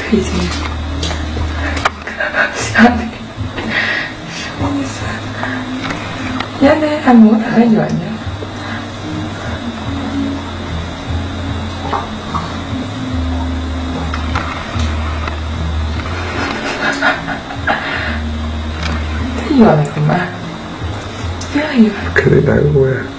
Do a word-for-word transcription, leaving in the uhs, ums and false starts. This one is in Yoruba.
이제 미안해. 미안해. 아무것도 안 하지 않냐? 이거 안 했구만. 미안해. 그래, 나 뭐야.